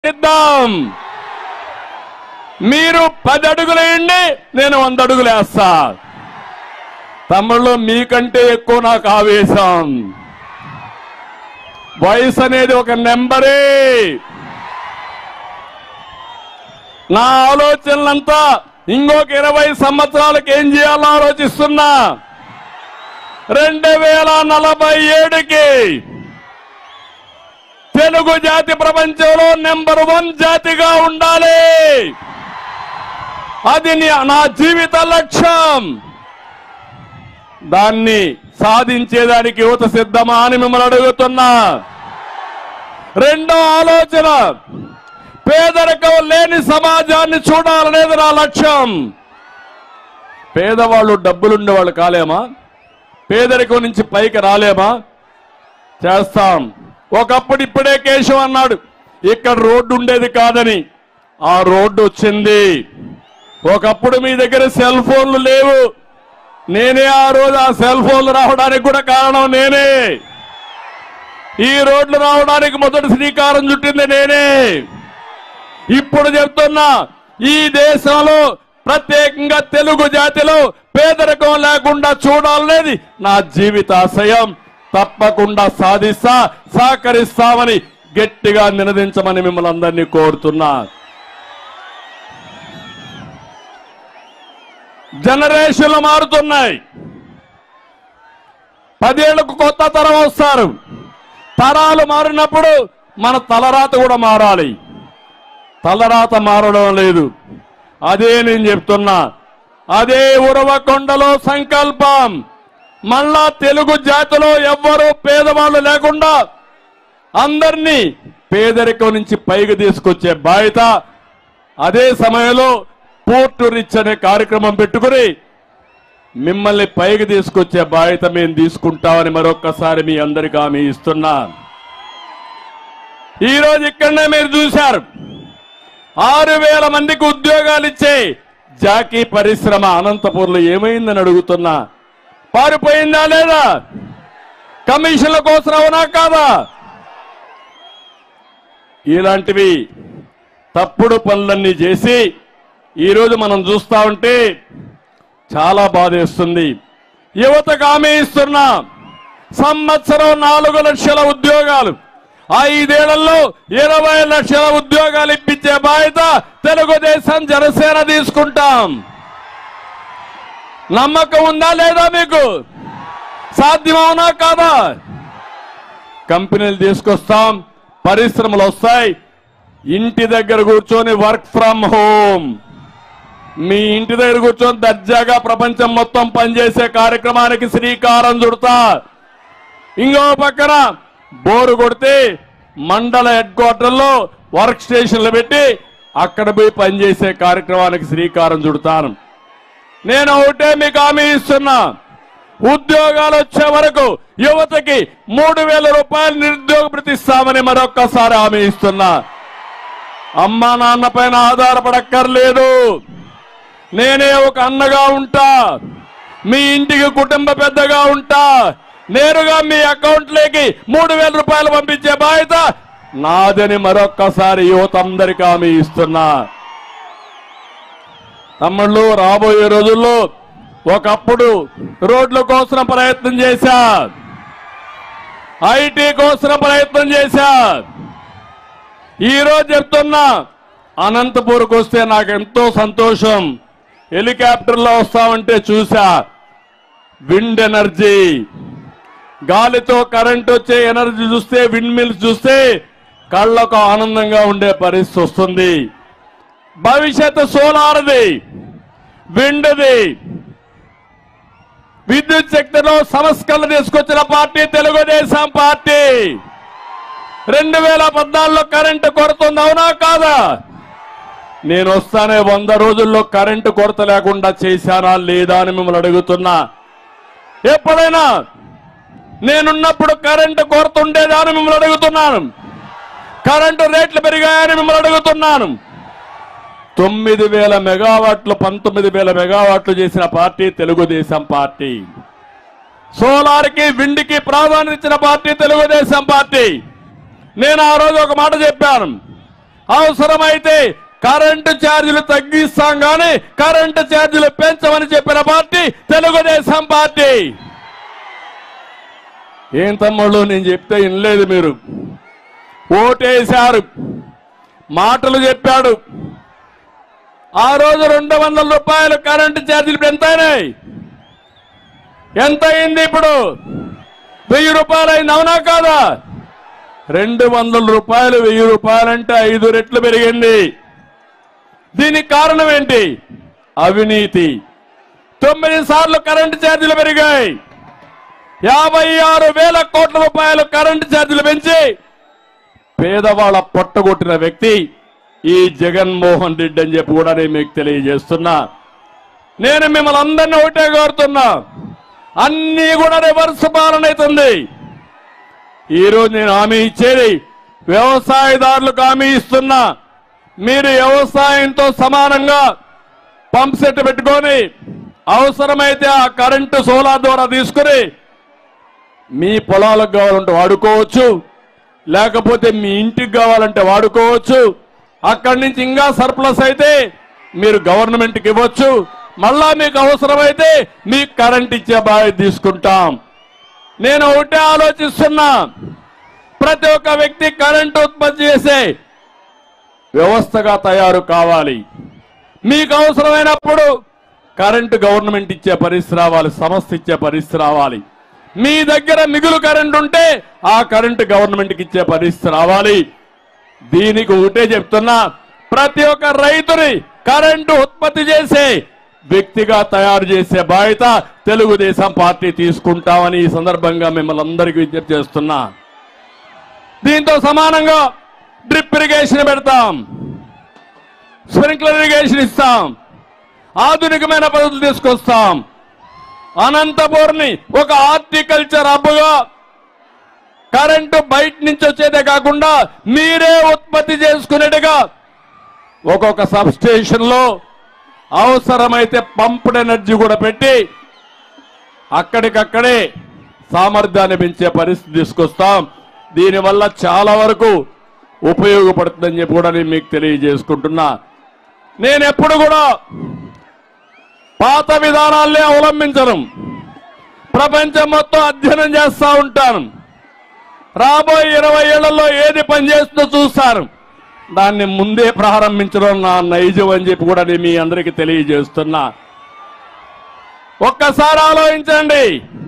ఇద్దాం. మీరు 10 అడుగులు వేయండి, నేను 100 అడుగులు వేస్తా. తమ్ముళ్ళు, మీకంటే ఎక్కువ నాకు ఆవేశం. వయసు అనేది ఒక నెంబరే. నా ఆలోచనలంతా ఇంకొక 20 సంవత్సరాలకు ఏం చేయాలో ఆలోచిస్తున్నా. 2047కి తెలుగు జాతి ప్రపంచంలో నెంబర్ 1 జాతిగా ఉండాలి. అది నా జీవిత లక్ష్యం. దాన్ని సాధించేదానికి యువత సిద్ధమా అని మిమ్మల్ని అడుగుతున్నా. రెండో ఆలోచన, పేదరికం లేని సమాజాన్ని చూడాలనేది నా లక్ష్యం. పేదవాళ్ళు డబ్బులుండే వాళ్ళు కాలేమా? పేదరికం నుంచి పైకి రాలేమా? చేస్తాం. ఒకప్పుడు ఇప్పుడే కేశవ్ అన్నాడు ఇక్కడ రోడ్డు ఉండేది కాదని. ఆ రోడ్డు వచ్చింది. ఒకప్పుడు మీ దగ్గర సెల్ ఫోన్లు లేవు. నేనే ఆ రోజు ఆ సెల్ ఫోన్లు రావడానికి కూడా కారణం నేనే. ఈ రోడ్లు రావడానికి మొదటి శ్రీకారం చుట్టింది నేనే. ఇప్పుడు చెప్తున్నా, ఈ దేశంలో ప్రత్యేకంగా తెలుగు జాతిలో పేదరికం లేకుండా చూడాలనేది నా జీవితాశయం. తప్పకుండా సాధిస్తా, సహకరిస్తామని గట్టిగా నినదించమని మిమ్మల్ని అందరినీ కోరుతున్నా. జనరేషన్లు మారుతున్నాయి. 10 ఏళ్లకు కొత్త తరం వస్తారు. తరాలు మారినప్పుడు మన తలరాత కూడా మారాలి. తలరాత మారడం లేదు. అదే నేను చెప్తున్నా. అదే ఉరవకొండలో సంకల్పం. మళ్ళా తెలుగు జాతిలో ఎవ్వరూ పేదవాళ్ళు లేకుండా అందరినీ పేదరికం నుంచి పైకి తీసుకొచ్చే బాధ్యత, అదే సమయంలో పోర్టు రిచ్ అనే కార్యక్రమం పెట్టుకుని మిమ్మల్ని పైకి తీసుకొచ్చే బాధ్యత మేము తీసుకుంటామని మరొక్కసారి మీ అందరికీ హామీ ఇస్తున్నా. ఈరోజు ఇక్కడనే మీరు చూశారు, 6000 మందికి ఉద్యోగాలు ఇచ్చే జాకీ పరిశ్రమ అనంతపూర్లో ఏమైందని అడుగుతున్నా. పారిపోయిందా లేదా? కమిషన్ల కోసం అవునా కాదా? ఇలాంటివి తప్పుడు పనులన్నీ చేసి ఈరోజు మనం చూస్తా ఉంటే చాలా బాధేస్తుంది. యువతకు హామీ ఇస్తున్నా, సంవత్సరం 4 లక్షల ఉద్యోగాలు, 5 ఏళ్లలో 20 లక్షల ఉద్యోగాలు ఇప్పించే బాధ్యత తెలుగుదేశం జనసేన తీసుకుంటాం. నమ్మకం ఉందా లేదా మీకు? సాధ్యమవునా కాదా? కంపెనీలు తీసుకొస్తాం, పరిశ్రమలు వస్తాయి. ఇంటి దగ్గర కూర్చొని వర్క్ ఫ్రమ్ హోమ్, మీ ఇంటి దగ్గర కూర్చొని దర్జాగా ప్రపంచం మొత్తం పనిచేసే కార్యక్రమానికి శ్రీకారం చుడతా. ఇంకో పక్కన బోరు కొడితే మండల హెడ్ క్వార్టర్లో వర్క్ స్టేషన్లు పెట్టి అక్కడ పోయి పనిచేసే కార్యక్రమానికి శ్రీకారం చుడతాను. నేను ఒకటే మీకు హామీ ఇస్తున్నా, ఉద్యోగాలు వచ్చే వరకు యువతకి 3000 రూపాయలు నిరుద్యోగ భృతి ఇస్తామని మరొక్కసారి హామీ ఇస్తున్నా. అమ్మా నాన్న పైన ఆధారపడక్కర్లేదు. నేనే ఒక అన్నగా ఉంటా, మీ ఇంటికి కుటుంబ పెద్దగా ఉంటా. నేరుగా మీ అకౌంట్లోకి 3000 రూపాయలు పంపించే బాధ్యత నాదని మరొక్కసారి యువత అందరికీ హామీ ఇస్తున్నా. తమ్ముళ్ళు, రాబోయే రోజుల్లో ఒకప్పుడు రోడ్ల కోసం ప్రయత్నం చేశా, ఐటీ కోసం ప్రయత్నం చేశా. ఈరోజు చెప్తున్నా, అనంతపూర్కి వస్తే నాకు ఎంతో సంతోషం. హెలికాప్టర్లో వస్తామంటే చూసా. విండ్ ఎనర్జీ, గాలితో కరెంట్ వచ్చే ఎనర్జీ చూస్తే, విండ్ మిల్స్ చూస్తే కళ్ళకు ఆనందంగా ఉండే పరిస్థితి వస్తుంది. భవిష్యత్తు సోలార్ది, విండ్ది, విద్యుత్ శక్తిలో సంస్కరణ తీసుకొచ్చిన పార్టీ తెలుగుదేశం పార్టీ. 2014లో కరెంటు కొరత ఉంది, అవునా కాదా? నేను వస్తానే 100 రోజుల్లో కరెంటు కొరత లేకుండా చేశానా లేదా అని మిమ్మల్ని అడుగుతున్నా. ఎప్పుడైనా నేనున్నప్పుడు కరెంటు కొరత ఉండేదా అని మిమ్మల్ని అడుగుతున్నాను. కరెంటు రేట్లు పెరిగాయని మిమ్మల్ని అడుగుతున్నాను. 9000 మెగావాట్లు 19,000 మెగావాట్లు చేసిన పార్టీ తెలుగుదేశం పార్టీ. సోలార్కి, విండ్కి ప్రాధాన్యత ఇచ్చిన పార్టీ తెలుగుదేశం పార్టీ. నేను ఆ రోజు ఒక మాట చెప్పాను, అవసరమైతే కరెంటు ఛార్జీలు తగ్గిస్తాం కానీ కరెంటు ఛార్జీలు పెంచమని చెప్పిన పార్టీ తెలుగుదేశం పార్టీ. ఏం తమ్ముళ్ళు నేను చెప్తే వినలేదు, మీరు ఓటేశారు, మాటలు చెప్పాడు. ఆ రోజు 200 రూపాయలు కరెంటు ఛార్జీలు ఎంత అయినాయి? ఎంత అయింది? ఇప్పుడు 1000 రూపాయలు అయింది, అవునా కాదా? 200 రూపాయలు 1000 రూపాయలంటే 5 రెట్లు పెరిగింది. దీనికి కారణం ఏంటి? అవినీతి. 9 సార్లు కరెంటు ఛార్జీలు పెరిగాయి. 56,000 కోట్ల రూపాయలు కరెంటు ఛార్జీలు పెంచి పేదవాళ్ళ పొట్టగొట్టిన వ్యక్తి ఈ జగన్మోహన్ రెడ్డి అని చెప్పి కూడా నేను మీకు తెలియజేస్తున్నా. నేను మిమ్మల్ని అందరినీ ఒకటే కోరుతున్నా, అన్నీ కూడా రివర్స్ పాలన అవుతుంది. ఈరోజు నేను హామీ ఇచ్చేది వ్యవసాయదారులకు హామీ ఇస్తున్నా. మీరు వ్యవసాయంతో సమానంగా పంప్ సెట్ పెట్టుకొని అవసరమైతే ఆ కరెంటు సోలార్ ద్వారా తీసుకుని మీ పొలాలకు కావాలంటే వాడుకోవచ్చు, లేకపోతే మీ ఇంటికి కావాలంటే వాడుకోవచ్చు. అక్కడి నుంచి ఇంకా సర్ప్లస్ అయితే మీరు గవర్నమెంట్కి ఇవ్వచ్చు. మళ్ళా మీకు అవసరమైతే మీకు కరెంట్ ఇచ్చే బాధ్యత తీసుకుంటాం. నేను ఒకటే ఆలోచిస్తున్నా, ప్రతి ఒక్క వ్యక్తి కరెంటు ఉత్పత్తి చేసే వ్యవస్థగా తయారు కావాలి. మీకు అవసరమైనప్పుడు కరెంటు గవర్నమెంట్ ఇచ్చే పరిస్థితి రావాలి, సంస్థ ఇచ్చే పరిస్థితి రావాలి. మీ దగ్గర మిగులు కరెంటు ఉంటే ఆ కరెంటు గవర్నమెంట్కి ఇచ్చే పరిస్థితి రావాలి. దీనికి ఒకటే చెప్తున్నా, ప్రతి ఒక్క రైతుని కరెంటు ఉత్పత్తి చేసే వ్యక్తిగా తయారు చేసే బాధ్యత తెలుగుదేశం పార్టీ తీసుకుంటామని ఈ సందర్భంగా మిమ్మల్ని అందరికీ విజ్ఞప్తి చేస్తున్నా. దీంతో సమానంగా డ్రిప్ ఇరిగేషన్ పెడతాం, స్ప్రింక్లర్ ఇరిగేషన్ ఇస్తాం, ఆధునికమైన పద్ధతులు తీసుకొస్తాం. అనంతపూర్ని ఒక హార్టికల్చర్ హబ్గా కరెంటు బయట నుంచి వచ్చేదే కాకుండా మీరే ఉత్పత్తి చేసుకునేట్టుగా ఒక్కొక్క సబ్ స్టేషన్ లో అవసరమైతే పంప్డ్ ఎనర్జీ కూడా పెట్టి అక్కడికక్కడే సామర్థ్యాన్ని పెంచే పరిస్థితి తీసుకొస్తాం. దీనివల్ల చాలా వరకు ఉపయోగపడుతుందని చెప్పి కూడా నేను మీకు తెలియజేసుకుంటున్నా. నేను ఎప్పుడు కూడా పాత విధానాలనే అవలంబించను, ప్రపంచం మొత్తం అధ్యయనం చేస్తూ ఉంటాను. రాబోయే 20 ఏళ్లలో ఏది పనిచేస్తుందో చూస్తాను, దాన్ని ముందే ప్రారంభించడం నా నైజం అని చెప్పి కూడా నేను మీ అందరికీ తెలియజేస్తున్నా. ఒక్కసారి ఆలోచించండి,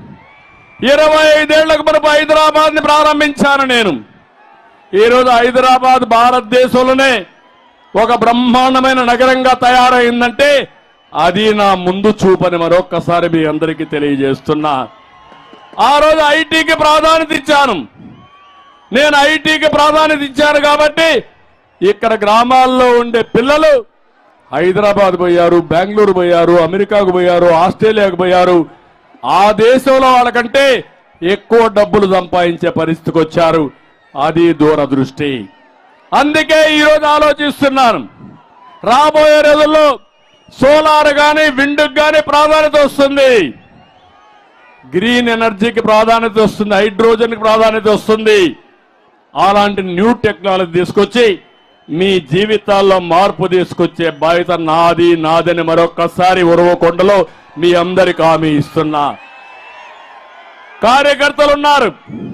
25 ఏళ్లకు మనకు హైదరాబాద్ ని ప్రారంభించాను నేను. ఈరోజు హైదరాబాద్ భారతదేశంలోనే ఒక బ్రహ్మాండమైన నగరంగా తయారైందంటే అది నా ముందు చూపని మరొక్కసారి మీ అందరికీ తెలియజేస్తున్నా. ఆ రోజు ఐటీకి ప్రాధాన్యత ఇచ్చాను. నేను ఐటీకి ప్రాధాన్యత ఇచ్చాను కాబట్టి ఇక్కడ గ్రామాల్లో ఉండే పిల్లలు హైదరాబాద్ పోయారు, బెంగళూరు పోయారు, అమెరికాకు పోయారు, ఆస్ట్రేలియాకు పోయారు. ఆ దేశంలో వాళ్ళకంటే ఎక్కువ డబ్బులు సంపాదించే పరిస్థితికి వచ్చారు. అది దూరదృష్టి. అందుకే ఈరోజు ఆలోచిస్తున్నాను, రాబోయే రోజుల్లో సోలార్ కానీ విండ్కి కానీ ప్రాధాన్యత వస్తుంది, గ్రీన్ ఎనర్జీకి ప్రాధాన్యత వస్తుంది, హైడ్రోజన్కి ప్రాధాన్యత వస్తుంది. అలాంటి న్యూ టెక్నాలజీ తీసుకొచ్చి మీ జీవితాల్లో మార్పు తీసుకొచ్చే బాధ్యత నాదని మరొక్కసారి ఉరవకొండలో మీ అందరికి హామీ ఇస్తున్నా. కార్యకర్తలు ఉన్నారు,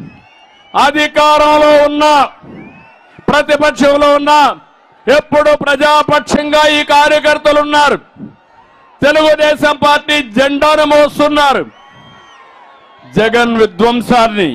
అధికారంలో ఉన్నా ప్రతిపక్షంలో ఉన్నా ఎప్పుడు ప్రజాపక్షంగా ఈ కార్యకర్తలు ఉన్నారు. తెలుగుదేశం పార్టీ జెండాను మోస్తున్నారు. జగన్ విధ్వంసాన్ని,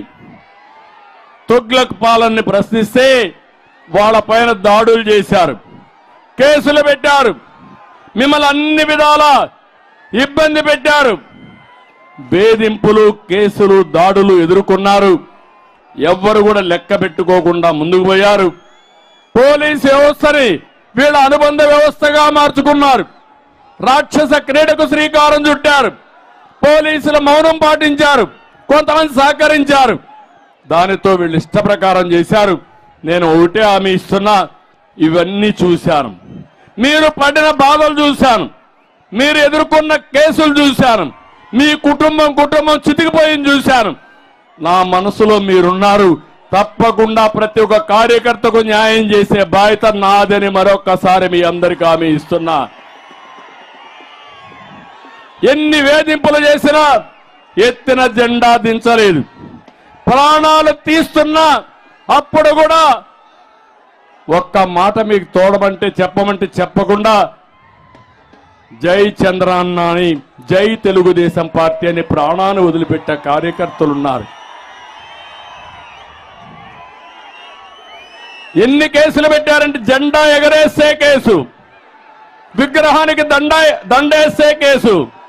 తుగ్లక్ పాలనని ప్రశ్నిస్తే వాళ్ళ పైన దాడులు చేశారు, కేసులు పెట్టారు, మిమ్మల్ని అన్ని విధాల ఇబ్బంది పెట్టారు. వేధింపులు, కేసులు, దాడులు ఎదుర్కొన్నారు. ఎవ్వరు కూడా లెక్క పెట్టుకోకుండా ముందుకు పోయారు. పోలీసు వ్యవస్థని వీళ్ళ అనుబంధ వ్యవస్థగా మార్చుకున్నారు. రాక్షస క్రీడకు శ్రీకారం చుట్టారు. పోలీసుల మౌనం పాటించారు, కొంతమంది సహకరించారు. దానితో వీళ్ళు ఇష్ట ప్రకారం చేశారు. నేను ఒకటే హామీ ఇస్తున్నా, ఇవన్నీ చూశాను, మీరు పడిన బాధలు చూశాను, మీరు ఎదుర్కొన్న కేసులు చూశాను, మీ కుటుంబం చితికిపోయింది చూశాను. నా మనసులో మీరున్నారు. తప్పకుండా ప్రతి ఒక్క కార్యకర్తకు న్యాయం చేసే బాధ్యత నాదని మరొక్కసారి మీ అందరికీ హామీ ఇస్తున్నా. ఎన్ని వేధింపులు చేసినా ఎత్తిన జెండా దించలేదు. ప్రాణాలు తీస్తున్నా అప్పుడు కూడా ఒక్క మాట మీకు తోడమంటే చెప్పమంటే చెప్పకుండా జై చంద్రన్న అని, జై తెలుగుదేశం పార్టీ అని ప్రాణాన్ని వదిలిపెట్టే కార్యకర్తలు ఉన్నారు. ఎన్ని కేసులు పెట్టారంటే జెండా ఎగరేసే కేసు, విగ్రహానికి దండేసే కేసు,